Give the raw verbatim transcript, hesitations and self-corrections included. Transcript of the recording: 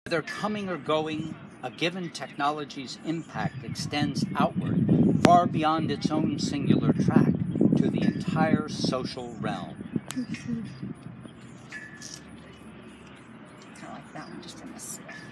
Whether coming or going, a given technology's impact extends outward, far beyond its own singular track, to the entire social realm. Mm-hmm. I like that one just from the